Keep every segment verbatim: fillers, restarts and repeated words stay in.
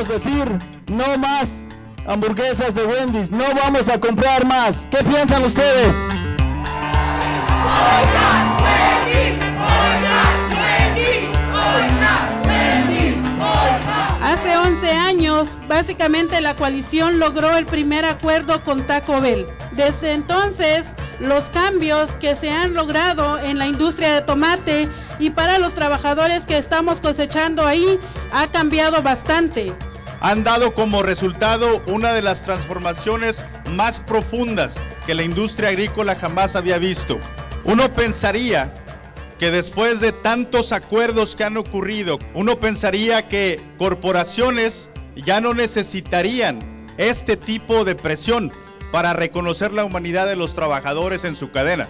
podemos decir no más hamburguesas de Wendy's, no vamos a comprar más. ¿Qué piensan ustedes? Hace once años, básicamente la coalición logró el primer acuerdo con Taco Bell. Desde entonces, los cambios que se han logrado en la industria de tomate y para los trabajadores que estamos cosechando ahí, ha cambiado bastante. Han dado como resultado una de las transformaciones más profundas que la industria agrícola jamás había visto. Uno pensaría que después de tantos acuerdos que han ocurrido, uno pensaría que corporaciones ya no necesitarían este tipo de presión para reconocer la humanidad de los trabajadores en su cadena.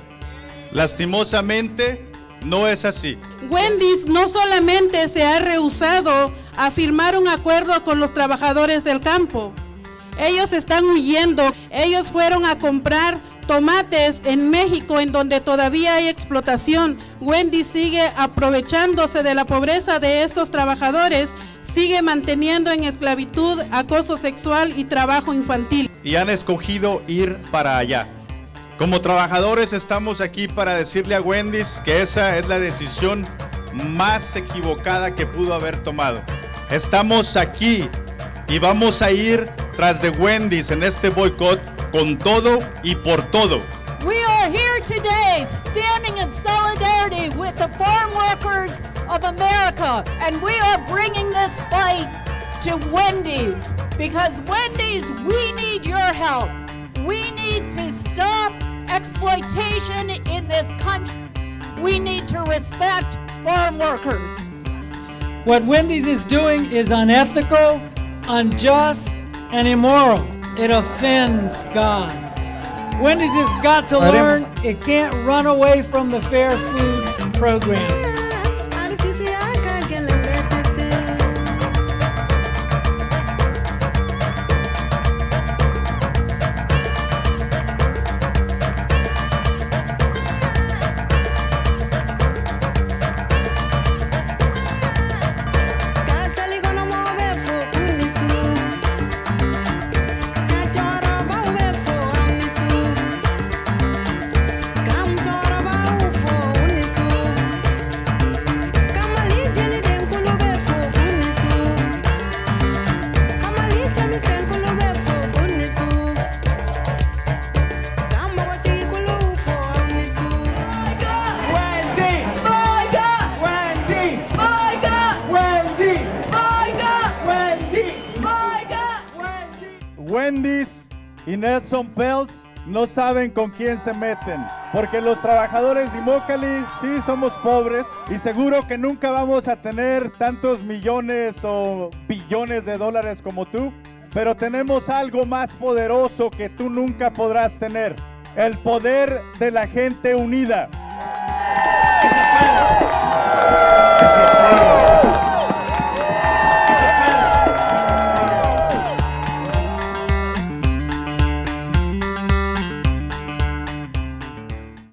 Lastimosamente, no es así. Wendy's no solamente se ha rehusado a firmar un acuerdo con los trabajadores del campo. Ellos están huyendo. Ellos fueron a comprar tomates en México, en donde todavía hay explotación. Wendy's sigue aprovechándose de la pobreza de estos trabajadores, sigue manteniendo en esclavitud, acoso sexual y trabajo infantil. Y han escogido ir para allá. Como trabajadores estamos aquí para decirle a Wendy's que esa es la decisión más equivocada que pudo haber tomado. Estamos aquí y vamos a ir tras de Wendy's en este boicot con todo y por todo. We are here today standing in solidarity with the farm workers of America, and we are bringing this fight to Wendy's, because Wendy's, we need your help. We need to stop exploitation in this country. We need to respect farm workers. What Wendy's is doing is unethical, unjust, and immoral. It offends God. Wendy's has got to learn it can't run away from the fair food program. Wendy's y Nelson Peltz no saben con quién se meten, porque los trabajadores de Immokalee sí somos pobres y seguro que nunca vamos a tener tantos millones o billones de dólares como tú, pero tenemos algo más poderoso que tú nunca podrás tener: el poder de la gente unida.